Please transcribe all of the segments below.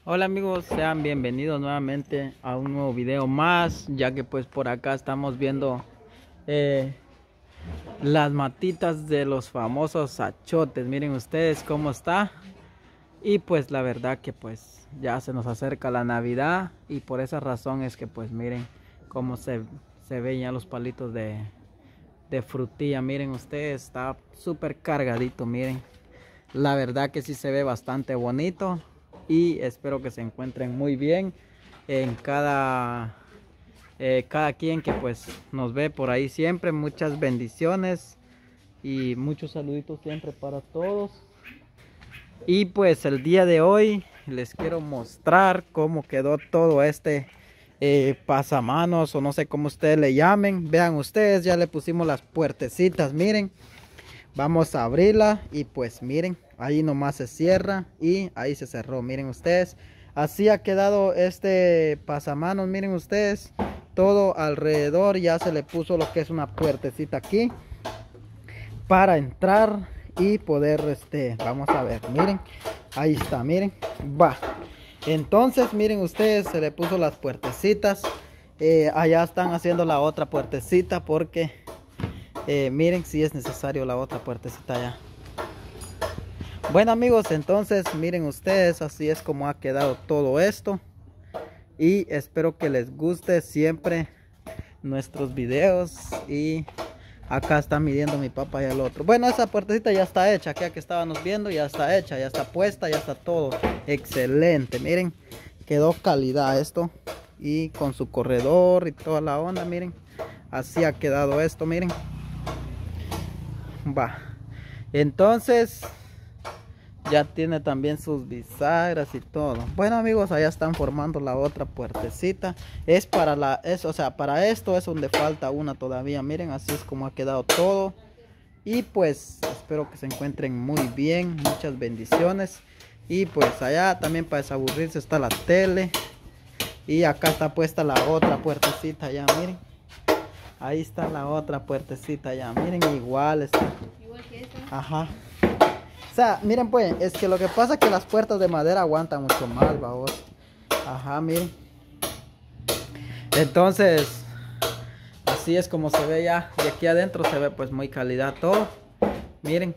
Hola amigos, sean bienvenidos nuevamente a un nuevo video más, ya que pues por acá estamos viendo eh, las matitas de los famosos achotes. Miren ustedes cómo está. Y pues la verdad que pues ya se nos acerca la Navidad y por esa razón es que pues miren cómo se ven ya los palitos de frutilla. Miren ustedes, está súper cargadito, miren. La verdad que sí se ve bastante bonito y espero que se encuentren muy bien en cada quien que pues nos ve por ahí siempre. Muchas bendiciones y muchos saluditos siempre para todos. Y pues el día de hoy les quiero mostrar cómo quedó todo este pasamanos, o no sé cómo ustedes le llamen. Vean ustedes, ya le pusimos las puertecitas, miren. Vamos a abrirla y pues miren, ahí nomás se cierra y ahí se cerró. Miren ustedes, así ha quedado este pasamanos. Miren ustedes, todo alrededor ya se le puso lo que es una puertecita aquí para entrar y poder vamos a ver, miren, ahí está, miren, va. Entonces miren ustedes, se le puso las puertecitas. Allá están haciendo la otra puertecita porque miren si es necesario la otra puertecita allá. Bueno amigos, entonces miren ustedes, así es como ha quedado todo esto. Y espero que les guste siempre nuestros videos. Y acá está midiendo mi papá y el otro. Bueno, esa puertecita ya está hecha. Aquí que estábamos viendo ya está hecha, ya está puesta, ya está todo excelente. Miren, quedó calidad esto. Y con su corredor y toda la onda, miren. Así ha quedado esto, miren. Va, entonces ya tiene también sus bisagras y todo. Bueno amigos, allá están formando la otra puertecita. Es para o sea, para esto es donde falta una todavía. Miren, así es como ha quedado todo. Y pues espero que se encuentren muy bien. Muchas bendiciones. Y pues allá también para desaburrirse está la tele. Y acá está puesta la otra puertecita ya, miren. Ahí está la otra puertecita ya, miren, igual está. Igual que esta. Ajá. O sea, miren pues, es que lo que pasa es que las puertas de madera aguantan mucho más, vamos. Ajá, miren. Entonces, así es como se ve ya. Y aquí adentro se ve pues muy calidad todo. Miren.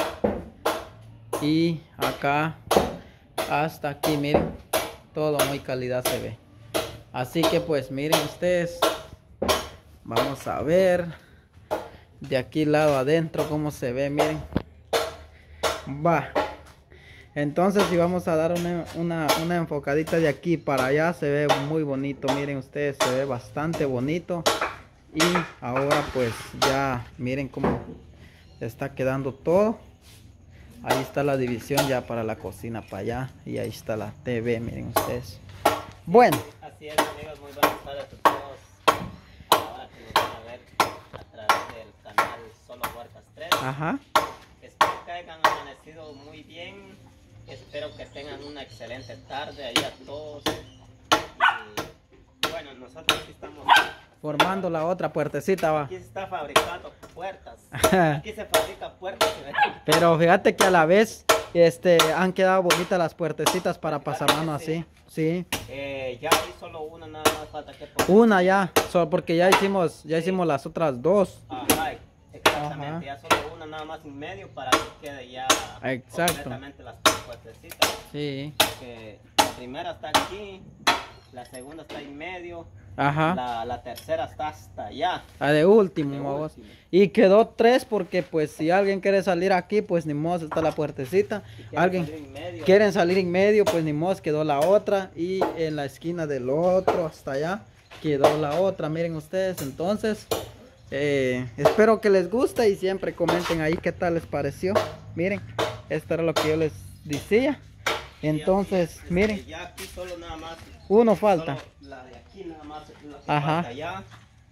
Y acá hasta aquí, miren. Todo muy calidad se ve. Así que pues miren ustedes. Vamos a ver de aquí lado adentro cómo se ve, miren. Va. Entonces si vamos a dar una enfocadita de aquí para allá, se ve muy bonito. Miren ustedes, se ve bastante bonito. Y ahora pues ya miren cómo está quedando todo. Ahí está la división ya para la cocina para allá. Y ahí está la TV, miren ustedes. Bueno. Así es amigos, muy buenas tardes a todos. Ahora que nos van a ver a través del canal Solo Huertas 3. Ajá. Espero que hayan amanecido muy bien. Espero que tengan una excelente tarde ahí a todos. Y bueno, nosotros aquí estamos Formando la otra puertecita, va. Aquí se está fabricando puertas. Aquí se fabrica puertas. Pero fíjate que a la vez han quedado bonitas las puertecitas para pasarmano así. Sí. Ya hay solo una, nada más falta que poner. Una ya, solo porque ya hicimos las otras dos. Ajá, exactamente. Ajá. Ya solo una nada más en medio para que quede ya completamente las puertecitas. Sí. Que la primera está aquí, la segunda está en medio. Ajá. La tercera está hasta allá. De último. Y quedó tres porque pues si alguien quiere salir aquí, pues ni modo, está la puertecita. Si alguien quieren salir en medio, pues ni modo, quedó la otra. Y en la esquina del otro, hasta allá, quedó la otra. Miren ustedes, entonces, espero que les guste y siempre comenten ahí qué tal les pareció. Miren, esto era lo que yo les decía. Entonces, miren. Ya aquí solo nada más. Uno falta. La de aquí nada más. Ajá. Falta ya.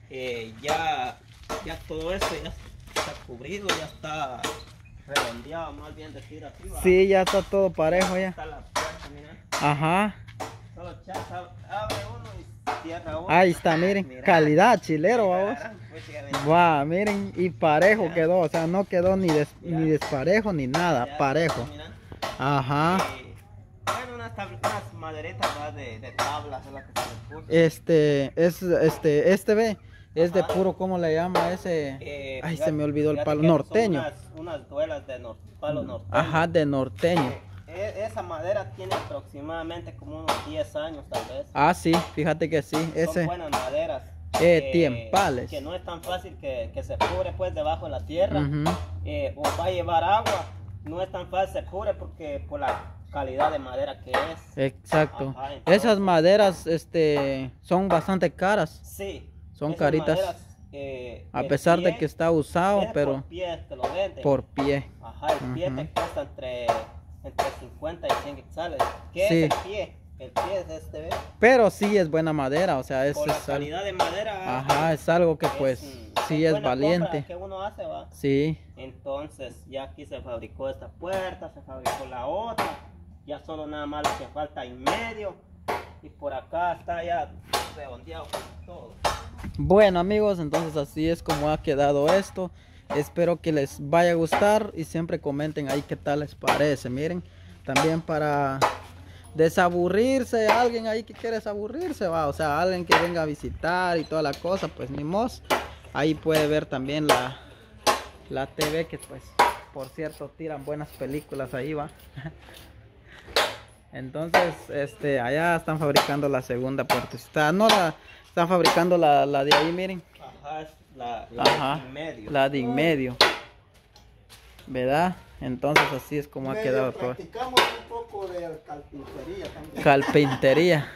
Ya todo esto ya está cubrido, ya está redondeado, más bien decir así. Sí, ya está todo parejo ya. Está la puerta, mira. Ajá. Solo abre uno y cierra uno. Ahí está, miren. Mira. Calidad, chilero, vamos. Va, miren, y parejo mira. Quedó, o sea, no quedó ni desparejo ni nada, mira, parejo. Mira. Ajá. Bueno, unas maderitas más de tablas es la que se le puso. Este ve, es de Ajá. puro, ¿cómo le llama ese? Ay, se me olvidó el fíjate palo, que son norteño. unas duelas de palo norteño. Ajá, de norteño. Esa madera tiene aproximadamente como unos 10 años tal vez. Ah, sí, fíjate que sí, Son ese. buenas maderas. Tiempales. Que no es tan fácil que se cubre pues debajo de la tierra. Ujú. O va a llevar agua. No es tan fácil se cubre porque por la calidad de madera que es. Exacto. Ajá, entonces, Esas maderas, son bastante caras. sí. Son esas caritas. maderas, A el pesar de pie que está usado, es pero por pie te lo venden. por pie. Ajá, el pie Ujú. te cuesta entre 50 y 100 quetzales. ¿Qué Sí. es el pie? El pie es este, ¿ves? Pero sí es buena madera, o sea, es, Por la es algo, calidad de madera. ajá, es algo que pues sí es buena valiente. compra que uno hace, va. Sí. Entonces, ya aquí se fabricó esta puerta, se fabricó la otra. Ya solo nada más lo que falta en medio. Y por acá está ya redondeado todo. Bueno amigos, entonces así es como ha quedado esto. Espero que les vaya a gustar y siempre comenten ahí qué tal les parece. Miren, también para desaburrirse, alguien ahí que quiere desaburrirse, va, o sea, alguien que venga a visitar y toda la cosa, pues ni mos. Ahí puede ver también la TV que pues, por cierto, tiran buenas películas ahí, va. Entonces, allá están fabricando la segunda puerta. No la están fabricando la de ahí, miren. Ajá, es la Ajá, de en medio. la de en medio. ¿Verdad? Entonces así es como ha quedado todo. Practicamos un poco de carpintería también. Carpintería.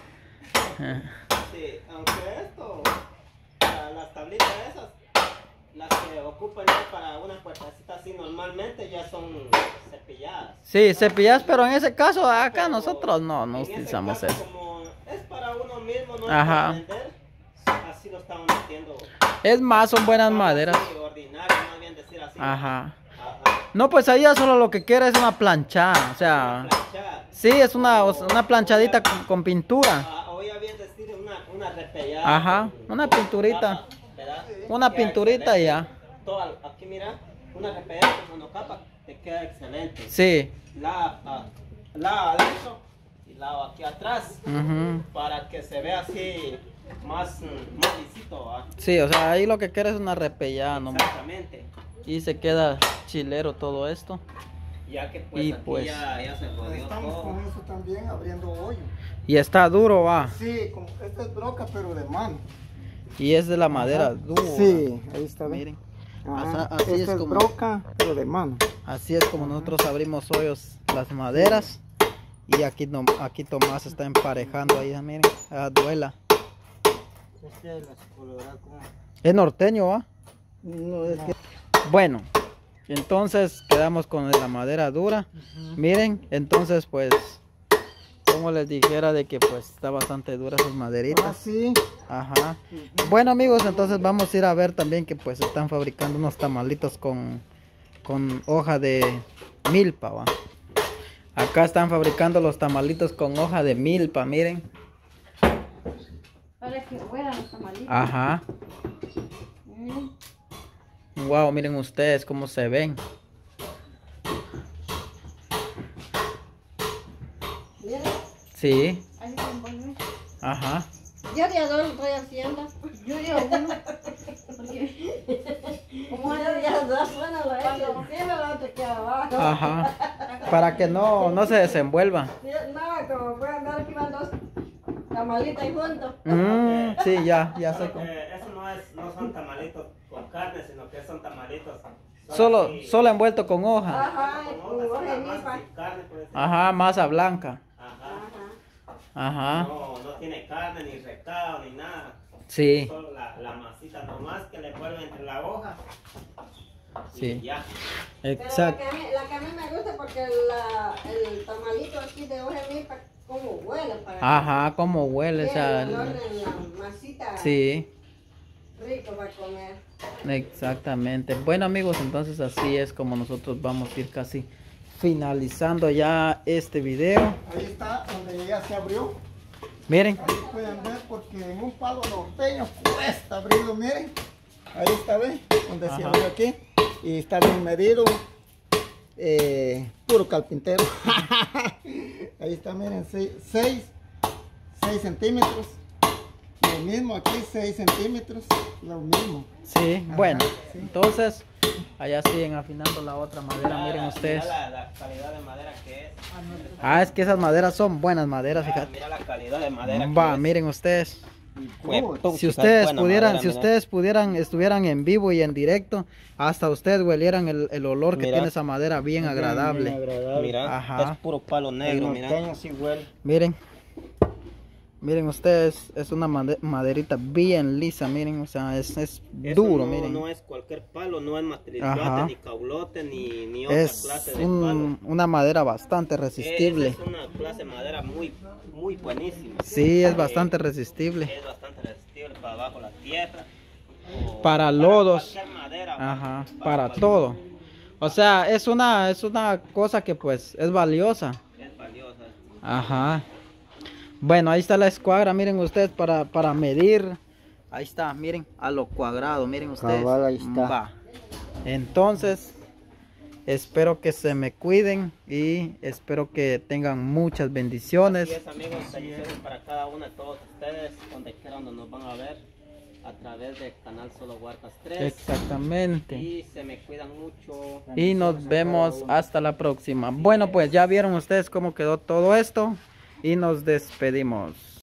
Sí, aunque esto, las tablitas esas, las que ocupan ya para una puertecita así normalmente ya son cepilladas. Sí, cepillas, pero en ese caso acá Pero nosotros no en ese utilizamos caso, eso. Como es para uno mismo, no Ajá. es para vender, así lo estamos metiendo. Es más, son buenas Algo maderas. así, ordinario, más bien decir así. Ajá. Ajá. No, pues ahí ya solo lo que quiere es una planchada, o sea, Planchar. sí, es una planchadita con pintura. O ya bien decir una repellada. Ajá, con- una con pinturita. capa, ¿verdad? Una Queda pinturita y excelente. ya. Todo, aquí mira, una repellada con monocapa te queda excelente. Sí. La adentro y la aquí atrás Ujú. para que se vea así más lisito, ¿va? Sí, o sea, ahí lo que quiere es una repellada nomás. Exactamente. Y se queda chilero todo esto. Ya que pues Y aquí pues- ya se jodió Estamos todo. con eso también, abriendo hoyo. Y está duro, va. Sí, como, esta es broca, pero de mano. Y es de la madera Ajá. dura. Sí, ahí está. ¿ve? Miren, Ajá. así es Esta es como- broca, pero de mano. así es como nosotros abrimos hoyos las maderas. Y aquí, aquí Tomás está emparejando ahí, miren, duela. Este es la colorada como... Es norteño, va. No, es que... Bueno, entonces quedamos con la madera dura. Miren, entonces pues, como les dijera de que pues está bastante dura sus maderitas. Así. Ajá. Bueno amigos, entonces vamos a ir a ver también que pues están fabricando unos tamalitos con hoja de milpa, va. Acá están fabricando los tamalitos con hoja de milpa, miren. Para que fueran los tamalitos. Ajá. Wow, miren ustedes cómo se ven. Mira, Sí, así se pone. ajá. Yo de a dos estoy haciendo. Yo de a uno. Porque como yo de a dos, bueno, lo he hecho encima, lo otro queda abajo. Ajá. Para que no se desenvuelva. No, como pueden ver aquí van dos tamalitos ahí juntos. Sí, ya sé cómo. Eso no son tamalitos con carne, sino que son tamalitos. Solo envuelto con hoja. Ajá, con con hojas, hoja de nada más, milpa. sin carne, puede ser. Ajá, masa blanca. Ajá. Ajá. No tiene carne, ni recado, ni nada. Sí, Solo la masita nomás que le vuelve entre la hoja. Y sí. ya. Pero Exacto. la que a mí me gusta porque el tamalito aquí de hoja de milpa, como huele para Ajá, como huele, o sea, el olor en la masita. sí, Rico para comer. exactamente. Bueno amigos, entonces así es como nosotros vamos a ir casi finalizando ya este video. Ahí está, donde ya se abrió. Miren, Ahí pueden ver porque en un palo norteño cuesta abrirlo, miren. Ahí está, ¿ven? Donde se Ajá. abrió aquí. Y está bien medido. puro carpintero. Ahí está, miren, 6 centímetros. Lo mismo aquí, 6 centímetros. Lo mismo. Sí, Ajá, bueno, sí. entonces allá siguen afinando la otra madera, miren ustedes. Mira la calidad de madera que es. Ah, es que esas maderas son buenas maderas, fíjate. Mira la calidad de madera que Va, es. miren ustedes. Huepucha, Si ustedes buena pudieran, madera, si mira. ustedes pudieran, estuvieran en vivo y en directo, hasta ustedes huelieran el olor que Mira. tiene esa madera bien agradable. Mira, Ajá. es puro palo negro, mira. sí huele. Miren, miren ustedes, es una maderita bien lisa, miren, o sea, es Eso duro, no, miren. no es cualquier palo, no es Ajá. matrizuate, ni caulote, ni otra Es clase de palo. una madera bastante Esa resistible. es una clase de madera muy buenísima. Sí, es bastante resistible. Es bastante resistible para abajo la tierra. o Para lodos. cualquier madera, Ajá, para cualquier- todo. O sea, es una cosa que pues es valiosa. Es valiosa. Ajá. Bueno, ahí está la escuadra, miren ustedes, para medir. Ahí está, miren, a lo cuadrado, miren ustedes. Cabal, ahí está. Va. Entonces, espero que se me cuiden y espero que tengan muchas bendiciones. Así es, amigos, bendiciones para cada uno de todos ustedes, donde quiera donde nos van a ver, a través del canal Solo Huarcas 3. Exactamente. Y se me cuidan mucho. Y nos vemos hasta la próxima. Bueno, pues ya vieron ustedes cómo quedó todo esto y nos despedimos.